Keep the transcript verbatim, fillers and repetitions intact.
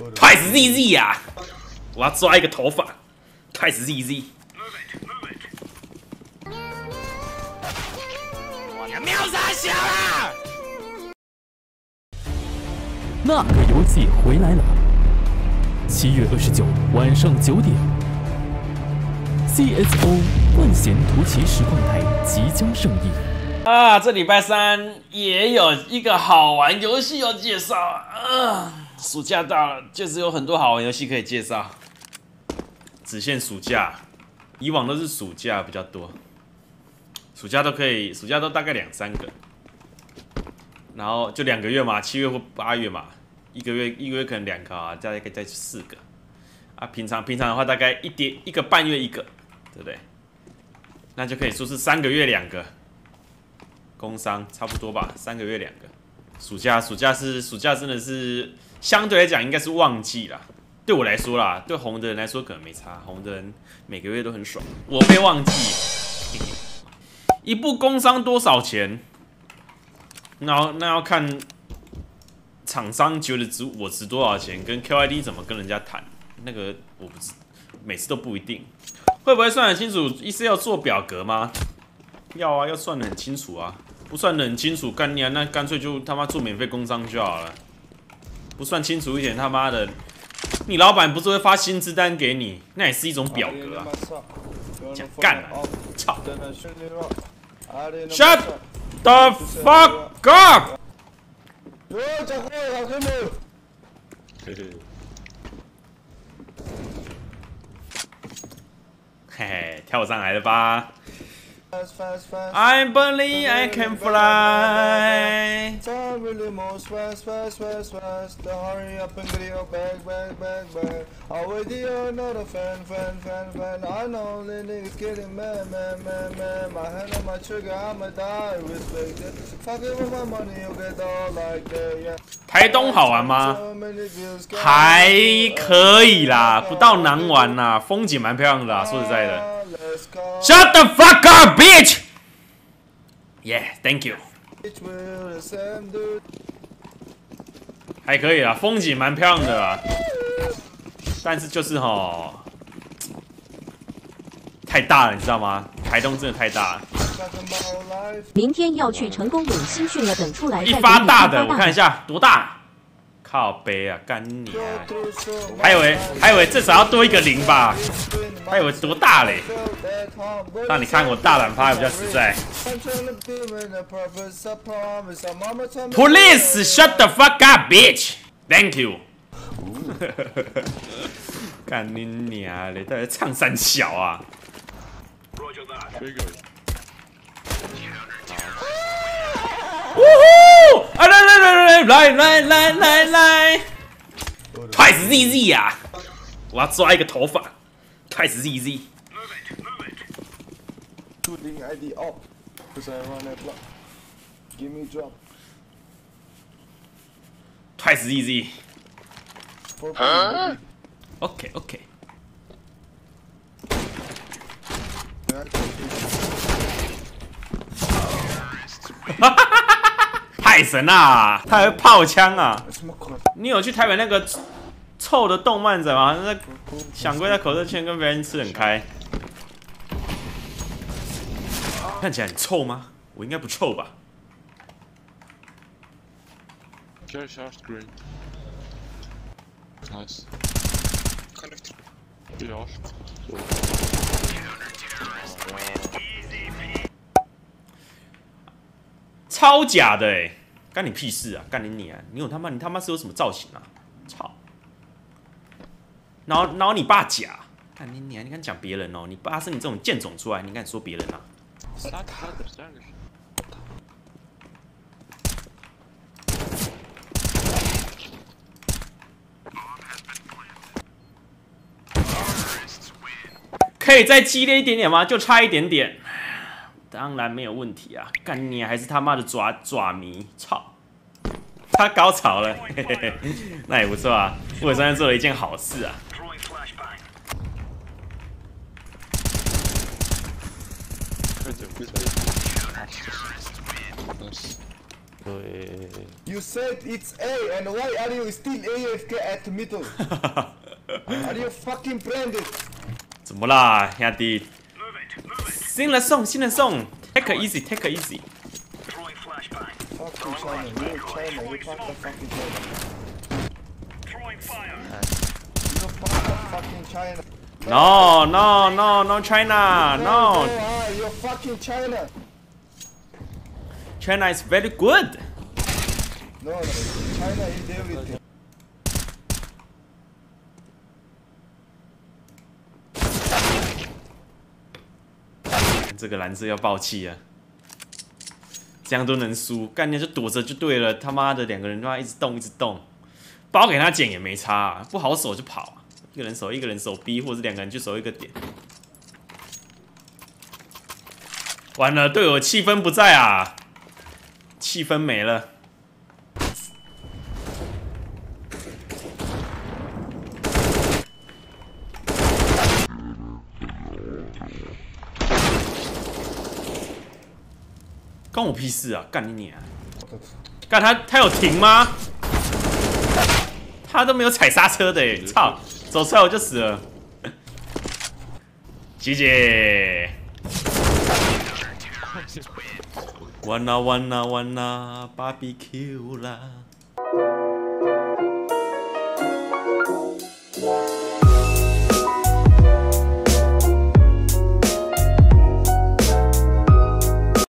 Twice Z Z 啊！我要抓一个头发 ，Twice Z Z。我要秒杀小啦！ 那个游戏回来了，七月二十九晚上九点 ，C S G O 万贤图奇实况台即将上映。 啊，这礼拜三也有一个好玩游戏要介绍啊！暑假到了，就是有很多好玩游戏可以介绍。只限暑假，以往都是暑假比较多，暑假都可以，暑假都大概两三个，然后就两个月嘛，七月或八月嘛，一个月一个月可能两个啊，大概再四个啊。平常平常的话，大概一点一个半月一个，对不对？那就可以说是三个月两个。工商差不多吧，三个月两个。暑假暑假是暑假，真的是相对来讲应该是旺季啦。对我来说啦，对红的人来说可能没差，红的人每个月都很爽。我被旺季，一部工商多少钱？那那要看厂商觉得值我值多少钱，跟 Q I D 怎么跟人家谈，那个我不知，每次都不一定。会不会算得清楚？意思要做表格吗？要啊，要算得很清楚啊。不算得很清楚，干你啊！那干脆就他妈做免费工商就好了。不算清楚一点，他妈的，你老板不是会发薪资单给你，那也是一种表格啊。讲干啊！操 ！Shut the fuck up！ 嘿嘿，跳上来了吧？ I believe I can fly. Time really moves fast, fast, fast, fast. Hurry up and get your bag, bag, bag, bag. I'll wait till you're not a fan, fan, fan, fan. I know the niggas getting mad, mad, mad, mad. My hand on my trigger, I'ma die. Respect it. Fuck it with my money, you'll get all like that, yeah. 台东好玩吗？还可以啦，不到难玩啦，风景蛮漂亮的啦，说实在的。 Shut the fuck up, bitch! Yeah, thank you. 还可以啦，风景蛮漂亮的啦，但是就是齁太大了，你知道吗？台东真的太大了。 明天要去成功岭新训了，等出来再一发大的，我看一下多大。 靠背啊，干你啊！还以为还以为至少要多一个零吧，还以为多大嘞？让你看我大懒趴比较实在。Police, shut the fuck up, bitch! Thank you. 干你娘嘞！到底唱三小啊？ 呜呼！啊来来来来来来来来来 ！Twice Z Z 啊！我要抓一个头发 ，Twice Z Z。Twice Z Z。OK OK。哈哈哈！ 太神啦！他还会炮枪啊！你有去台北那个臭的动漫展吗？那想归在口罩圈跟别人吃很开，看起来很臭吗？我应该不臭吧？超假的哎、欸！干你屁事啊！干你你啊！你有他妈你他妈是有什么造型啊？操！然后然后你爸假，干你你啊！你敢讲别人哦？你爸是你这种贱种出来，你敢说别人啊？可以再激烈一点点吗？就差一点点。 当然没有问题啊！干你还是他妈的爪爪迷，操！他高潮了，嘿嘿嘿，那也不错啊。我也算是做了一件好事啊。 对。 You said it's A, and why are you still A F K at middle? Are you fucking branded? 怎么啦，兄弟？新人送，新人送 ，take it easy，take it easy。 Fucking China, you China, you fuck the fucking China. You fuck the fucking China. No, no, no, no, China, no. You fucking China. China is very good. No, no, China is everything. 这个蓝色要爆气啊！这样都能输，干人家就躲着就对了。他妈的，两个人他妈一直动一直动，包给他捡也没差、啊，不好守就跑、啊。一个人守，一个人守 B， 或者两个人就守一个点。完了，队友气氛不在啊，气氛没了。关我屁事啊！干你娘！干他，他有停吗？他都没有踩刹车的耶！操，走出来我就死了。姐姐，完啦完啦完啦 ，barbecue 啦！